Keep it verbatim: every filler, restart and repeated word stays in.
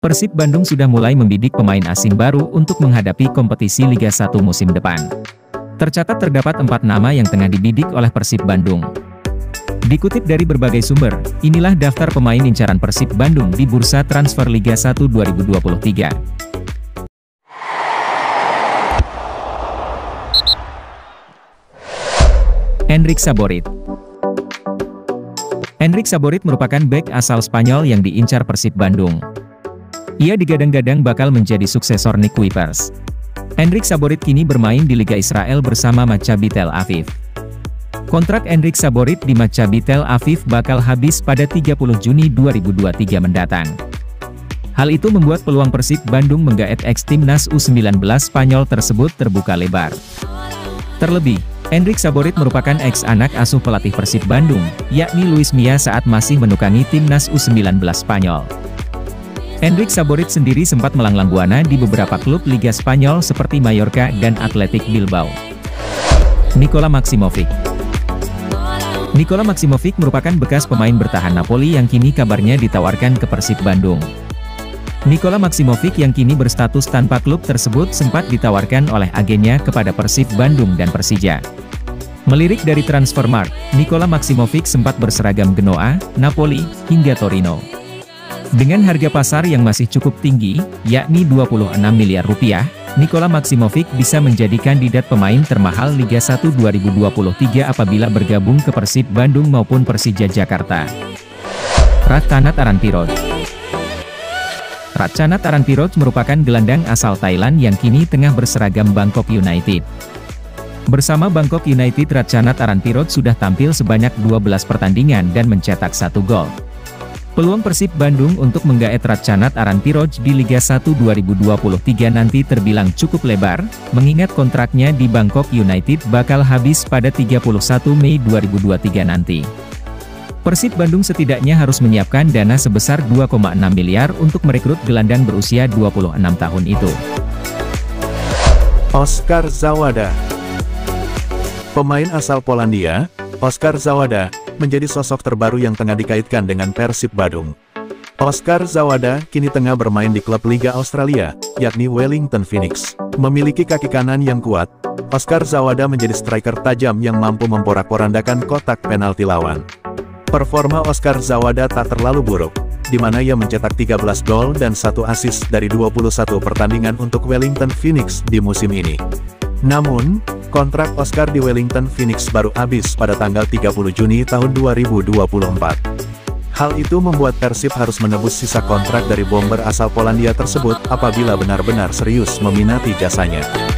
Persib Bandung sudah mulai membidik pemain asing baru untuk menghadapi kompetisi Liga satu musim depan. Tercatat terdapat empat nama yang tengah dibidik oleh Persib Bandung. Dikutip dari berbagai sumber, inilah daftar pemain incaran Persib Bandung di bursa transfer Liga satu dua ribu dua puluh tiga. Enric Saborit. Enric Saborit merupakan bek asal Spanyol yang diincar Persib Bandung. Ia digadang-gadang bakal menjadi suksesor Nick Kuipers. Enric Saborit kini bermain di Liga Israel bersama Maccabi Tel Aviv. Kontrak Enric Saborit di Maccabi Tel Aviv bakal habis pada tiga puluh Juni dua ribu dua puluh tiga mendatang. Hal itu membuat peluang Persib Bandung menggaet ex-timnas U sembilan belas Spanyol tersebut terbuka lebar. Terlebih, Enric Saborit merupakan ex-anak asuh pelatih Persib Bandung, yakni Luis Milla saat masih menukangi timnas U sembilan belas Spanyol. Enric Saborit sendiri sempat melanglang buana di beberapa klub Liga Spanyol seperti Mallorca dan Athletic Bilbao. Nikola Maksimovic. Nikola Maksimovic merupakan bekas pemain bertahan Napoli yang kini kabarnya ditawarkan ke Persib Bandung. Nikola Maksimovic yang kini berstatus tanpa klub tersebut sempat ditawarkan oleh agennya kepada Persib Bandung dan Persija. Melirik dari Transfermarkt, Nikola Maksimovic sempat berseragam Genoa, Napoli, hingga Torino. Dengan harga pasar yang masih cukup tinggi, yakni dua puluh enam miliar rupiah, Nikola Maksimovic bisa menjadi kandidat pemain termahal Liga satu dua ribu dua puluh tiga apabila bergabung ke Persib Bandung maupun Persija Jakarta. Ratchanat Aranpirot. Ratchanat Aranpirot merupakan gelandang asal Thailand yang kini tengah berseragam Bangkok United. Bersama Bangkok United, Ratchanat Aranpirot sudah tampil sebanyak dua belas pertandingan dan mencetak satu gol. Peluang Persib Bandung untuk menggaet Ratchanat Aranpirot di Liga satu dua ribu dua puluh tiga nanti terbilang cukup lebar, mengingat kontraknya di Bangkok United bakal habis pada tiga puluh satu Mei dua ribu dua puluh tiga nanti. Persib Bandung setidaknya harus menyiapkan dana sebesar dua koma enam miliar untuk merekrut gelandang berusia dua puluh enam tahun itu. Oskar Zawada. Pemain asal Polandia, Oskar Zawada, menjadi sosok terbaru yang tengah dikaitkan dengan Persib Bandung. Oskar Zawada kini tengah bermain di klub Liga Australia, yakni Wellington Phoenix. Memiliki kaki kanan yang kuat, Oskar Zawada menjadi striker tajam yang mampu memporak-porandakan kotak penalti lawan. Performa Oskar Zawada tak terlalu buruk, di mana ia mencetak tiga belas gol dan satu assist dari dua puluh satu pertandingan untuk Wellington Phoenix di musim ini. Namun, kontrak Oskar di Wellington Phoenix baru habis pada tanggal tiga puluh Juni tahun dua ribu dua puluh empat. Hal itu membuat Persib harus menebus sisa kontrak dari bomber asal Polandia tersebut apabila benar-benar serius meminati jasanya.